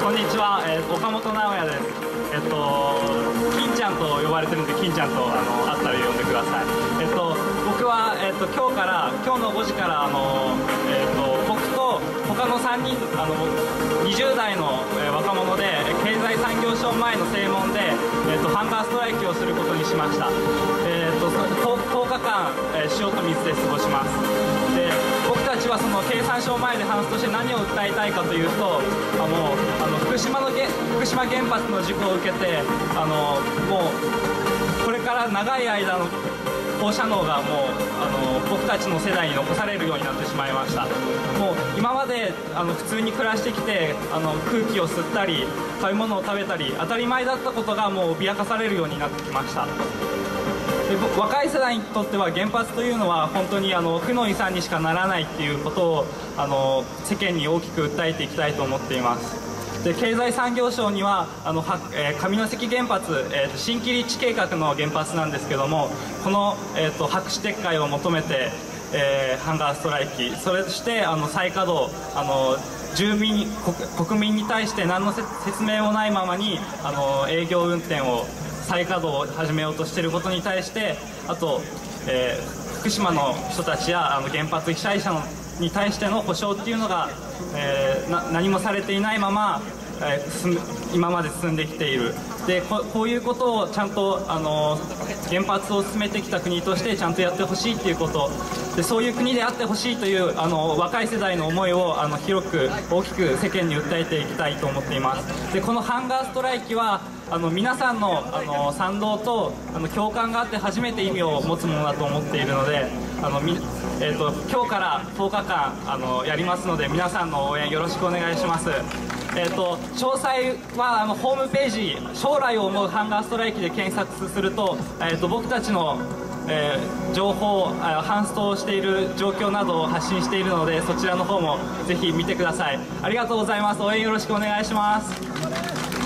こんにちは、岡本直也です。金ちゃんと呼ばれてるんで、金ちゃんと会ったら呼んでください。僕は、今日の5時から僕と他の3人20代の若者で経済産業省前の正門で、ハンガーストライキをすることにしました。10日間、塩と水で過ごします。で、僕たちはその経産省前でハンスとして何を訴えたいかというと、福島原発の事故を受けてもうこれから長い間の放射能がもう僕たちの世代に残されるようになってしまいました。もう今まで普通に暮らしてきて空気を吸ったり食べ物を食べたり当たり前だったことがもう脅かされるようになってきました。で、若い世代にとっては原発というのは本当に負の遺産にしかならないっていうことを世間に大きく訴えていきたいと思っています。で、経済産業省には上関原発、新規立地計画の原発なんですけども、この、白紙撤回を求めて、ハンガーストライキ、そして再稼働、国民に対して何の説明もないままに営業運転を再稼働を始めようとしていることに対して、あと、福島の人たちや原発被災者に対しての補償っていうのが、何もされていないまま、今まで進んできている。で、こういうことをちゃんと原発を進めてきた国としてちゃんとやってほしいっていうことで、そういう国であってほしいという若い世代の思いを広く大きく世間に訴えていきたいと思っています。で、このハンガーストライキは皆さんの賛同と共感があって初めて意味を持つものだと思っているので、今日から10日間やりますので、皆さんの応援よろしくお願いします。詳細はホームページ「将来を思うハンガーストライキ」で検索すると、僕たちの、情報、ハンストをしている状況などを発信しているので、そちらの方もぜひ見てください。ありがとうございます。応援よろしくお願いします。